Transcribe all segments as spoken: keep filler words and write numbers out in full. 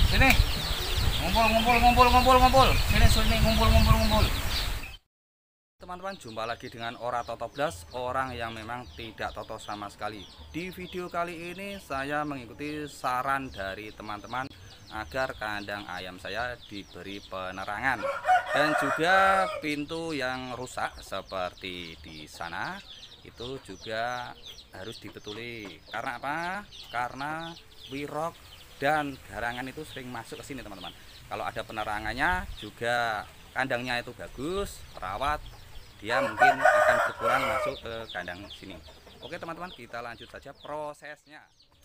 sini. Ngumpul, ngumpul, ngumpul, ngumpul, ngumpul. Sini, sini, ngumpul, ngumpul, ngumpul. Teman-teman, jumpa lagi dengan Ora Toto Blas, orang yang memang tidak toto sama sekali. Di video kali ini saya mengikuti saran dari teman-teman agar kandang ayam saya diberi penerangan dan juga pintu yang rusak seperti di sana itu juga harus dibetuli. Karena apa? Karena wirok dan garangan itu sering masuk ke sini, teman-teman. Kalau ada penerangannya juga kandangnya itu bagus, perawat, dia mungkin akan berkurang masuk ke kandang sini. Oke teman-teman, kita lanjut saja prosesnya.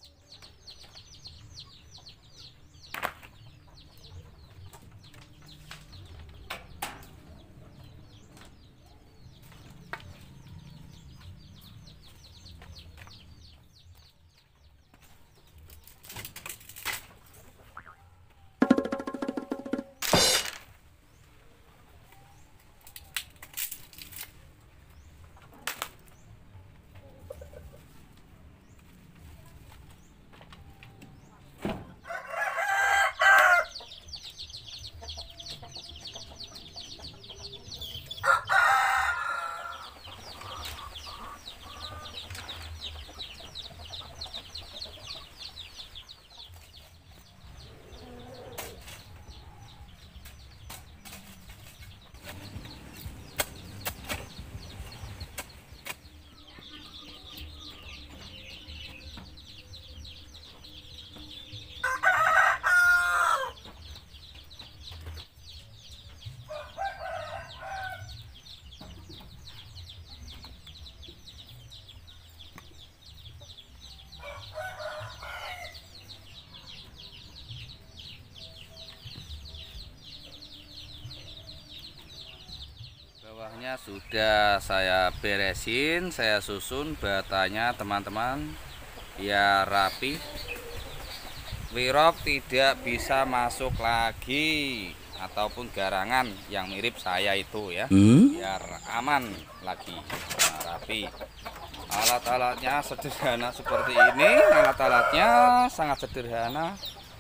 Bawahnya sudah saya beresin, saya susun batanya teman-teman ya rapi. Wirok tidak bisa masuk lagi ataupun garangan yang mirip saya itu ya, hmm? Biar aman lagi. Nah, rapi. Alat-alatnya sederhana seperti ini, alat-alatnya sangat sederhana.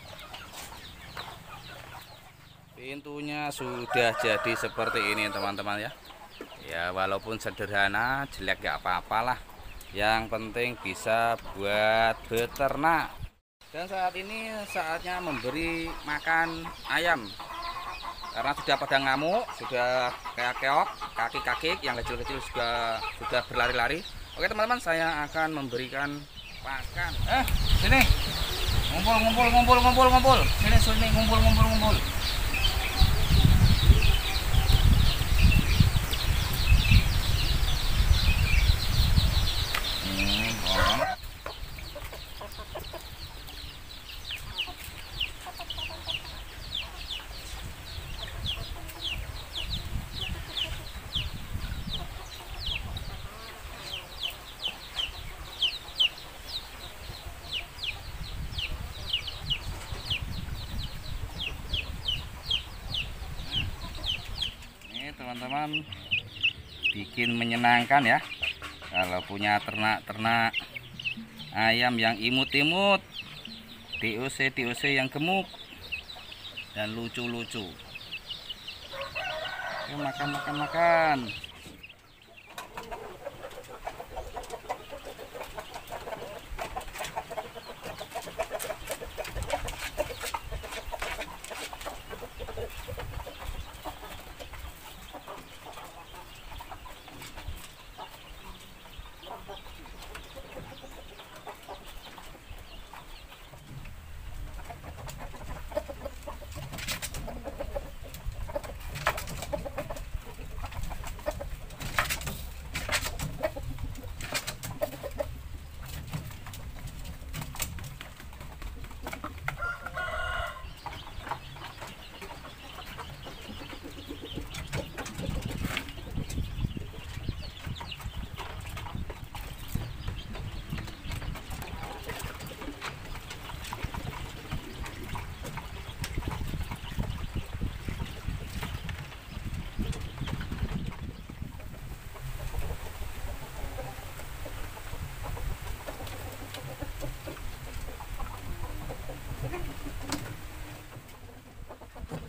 Pintunya sudah jadi seperti ini teman-teman ya. Ya walaupun sederhana, jelek gak apa-apalah. Yang penting bisa buat beternak. Dan saat ini saatnya memberi makan ayam. Karena sudah pada ngamuk, sudah kayak keok, kaki-kaki yang kecil-kecil juga sudah berlari-lari. Oke teman-teman, saya akan memberikan pakan. Eh, sini. Ngumpul, ngumpul, ngumpul, ngumpul, ngumpul. Sini, sini, ngumpul, ngumpul, ngumpul. Teman-teman, bikin menyenangkan ya kalau punya ternak-ternak ayam yang imut-imut, D O C D O C yang gemuk dan lucu-lucu. Makan makan makan.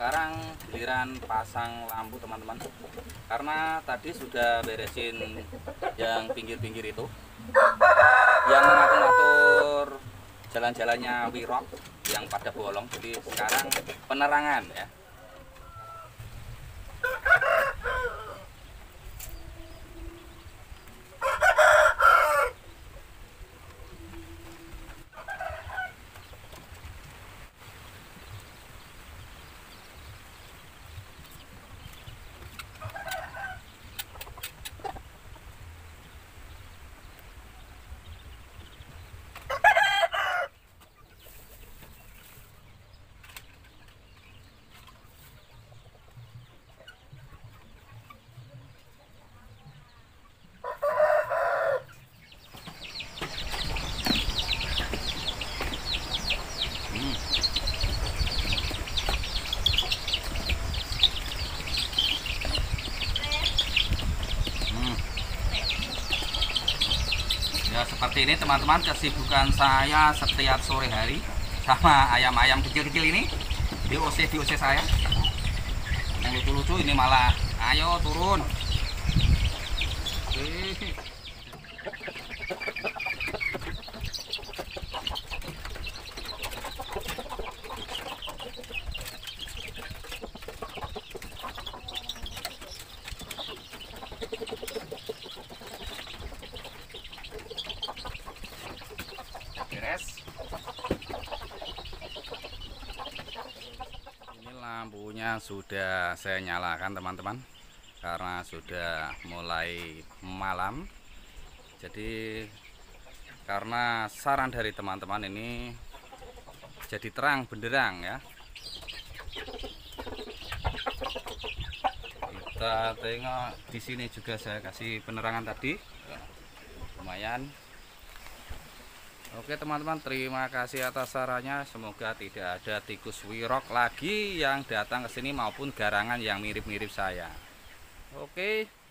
Sekarang giliran pasang lampu teman-teman, karena tadi sudah beresin yang pinggir-pinggir itu, yang mengatur-ngatur jalan-jalannya Wirok yang pada bolong. Jadi sekarang penerangan ya. Ya seperti ini teman-teman kesibukan saya setiap sore hari sama ayam-ayam kecil-kecil ini. Diusir-diusir saya. Yang lucu-lucu ini malah ayo turun. Ini lampunya sudah saya nyalakan teman-teman, karena sudah mulai malam. Jadi karena saran dari teman-teman ini jadi terang benderang ya. Kita tengok di sini juga saya kasih penerangan tadi, lumayan. Oke teman-teman, terima kasih atas sarannya. Semoga tidak ada tikus Wirok lagi yang datang ke sini maupun garangan yang mirip-mirip saya. Oke.